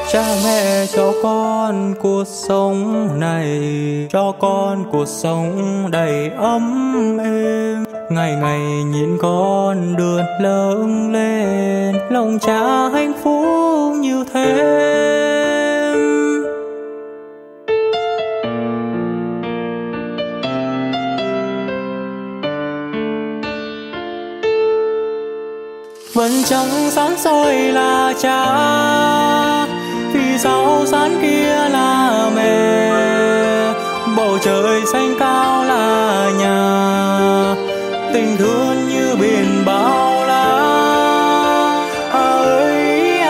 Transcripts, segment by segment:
Cha mẹ cho con cuộc sống này, cho con cuộc sống đầy ấm êm. Ngày ngày nhìn con được lớn lên, lòng cha hạnh phúc như thế. Vẫn chẳng sáng soi là cha, vì sao sáng kia là mẹ, bầu trời xanh cao là nhà, tình thương như biển bao la. Ơi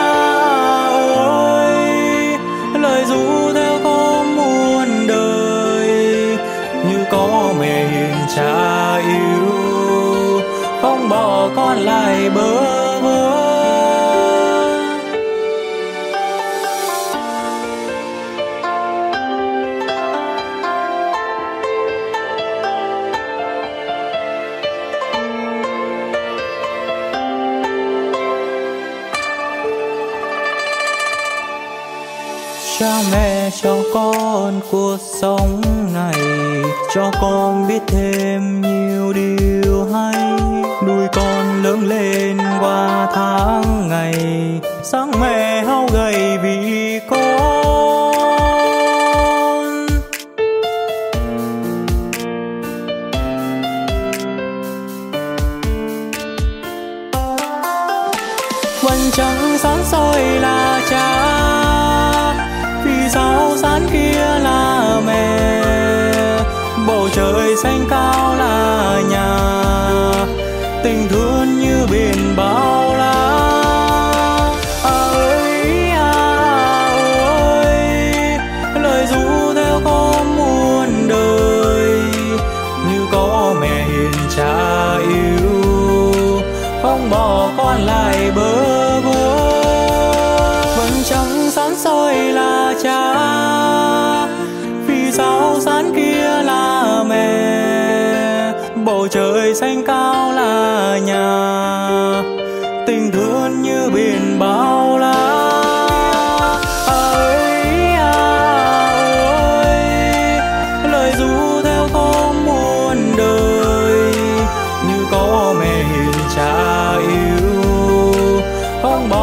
lời ru theo con muôn đời, như có mẹ hiền cha yêu, không bỏ con lại bơ vơ. Cha mẹ cho con cuộc sống này, cho con biết thêm nhiều điều hay, nuôi con lớn lên qua tháng ngày, sáng mẹ hao gầy vì con. Vẫn chẳng sáng soi là cha, vì sao sáng kia là mẹ, bầu trời xanh cao là nhà, tình thương như biển bao la. Ơi lời ru theo con muôn đời, như có mẹ hiền cha yêu, không bỏ con lại bơ vơ. Vẫn chẳng sáng soi là cha, vì sao sáng kia là mẹ, bầu trời xanh cao là nhà, tình thương như biển bao la. Lời ru theo con muôn đời, như có mẹ hiền cha yêu, không bỏ